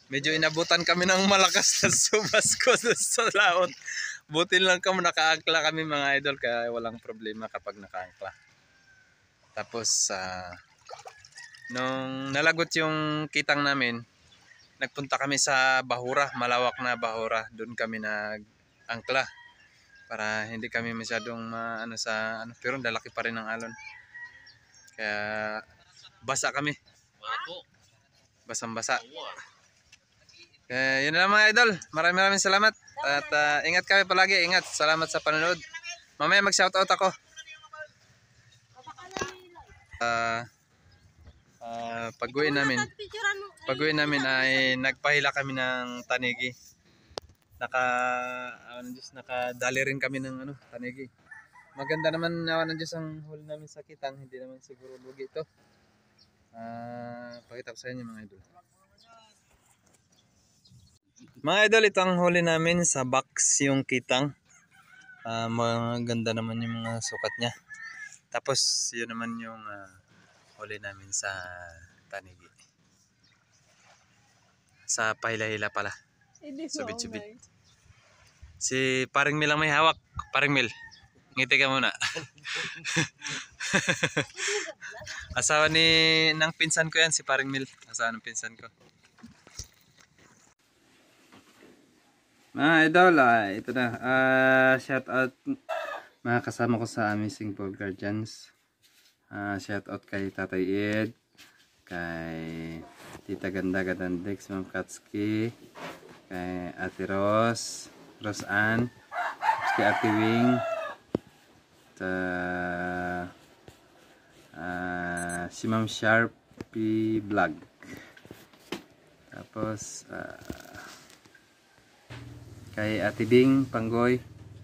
Medyo inabutan kami ng malakas na subas ko sa laot. Buti lang kami nakaangkla kami mga idol, kaya walang problema kapag nakaangkla. Tapos nung nalagot yung kitang namin, nagpunta kami sa bahura, malawak na bahura. Doon kami nag-angkla para hindi kami masyadong pero lalaki pa rin ang alon. Kaya basa kami. Basang-basa. Yun na lang mga idol. Maraming salamat. At ingat kami palagi. Ingat. Salamat sa panonood. Mamaya mag-shoutout ako. Pag-uwi namin ay nagpahila kami ng tanigi. Nakadali rin kami ng tanigi. Maganda naman ng Diyos ang huli namin sa kitang. Hindi naman siguro lugi ito. Pakita ko sa inyo mga idol. Mga idol, ito ang huli namin sa box, yung kitang. Maganda naman yung mga sukat niya. Tapos yun naman yung huli namin sa tanigi. Sa pahila-hila pala. Subid-subid. Si Paring Mil ang may hawak. Paring Mil, ngiti ka muna. Asawa ng pinsan ko yan, si Paring Mil. Asawa ng pinsan ko. Mga idol, ito na. Shout out mga kasama ko sa Amazing Ball Guardians. Shout out kay Tatay Ed, kay Tita Ganda Gadandex, Ma'am Katski, kay Ate Rose Ann, kay Ate Wing, si Ma'am Sharpie Vlog. Tapos kay Ate Bing Panggoy.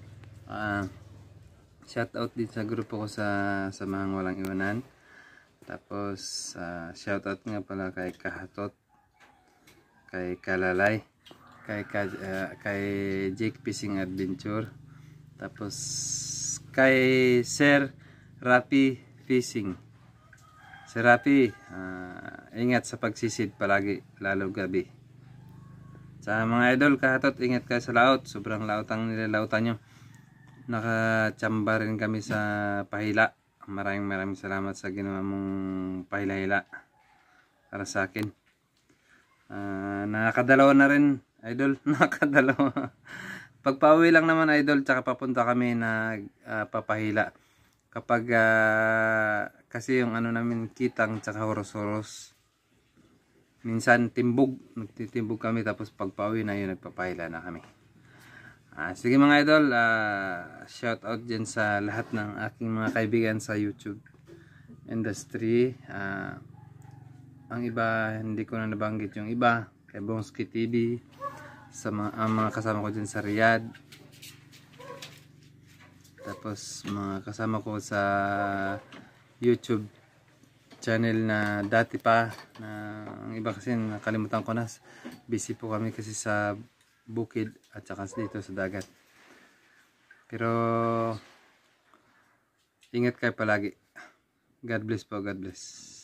Shout out din sa grupo ko sa mga walang iwanan. Tapos shout out nga pala kay Kahatot, kay Kalalay, kay Jake Fishing Adventure. Tapos kay Sir Rapi Fishing. Sir Rapi, ingat sa pagsisid palagi, lalo gabi. Sa mga idol, Kahatot, ingat kayo sa laot. Sobrang laot ang nilalautan nyo. Nakachamba rin kami sa pahila. Maraming salamat sa ginawa mong pahila-hila para sa akin. Nakadalawa na rin, idol. Nakadalawa. Pagpauwi lang naman, idol, tsaka papunta kami na papahila. Kapag kasi yung namin kitang tsaka horos-horos. Minsan nagtitimbog kami, tapos pagpauwi na yun, nagpapahila na kami. Sige mga idol, shout out dyan sa lahat ng aking mga kaibigan sa YouTube industry. Ang iba, hindi ko na nabanggit yung iba. Kay Bongski TV, sa mga kasama ko dyan sa Riyadh. Tapos mga kasama ko sa YouTube channel na dati pa, ang iba kasi nakalimutan ko na, busy po kami kasi sa bukid at saka dito sa dagat. Pero ingat kayo palagi. God bless po, God bless.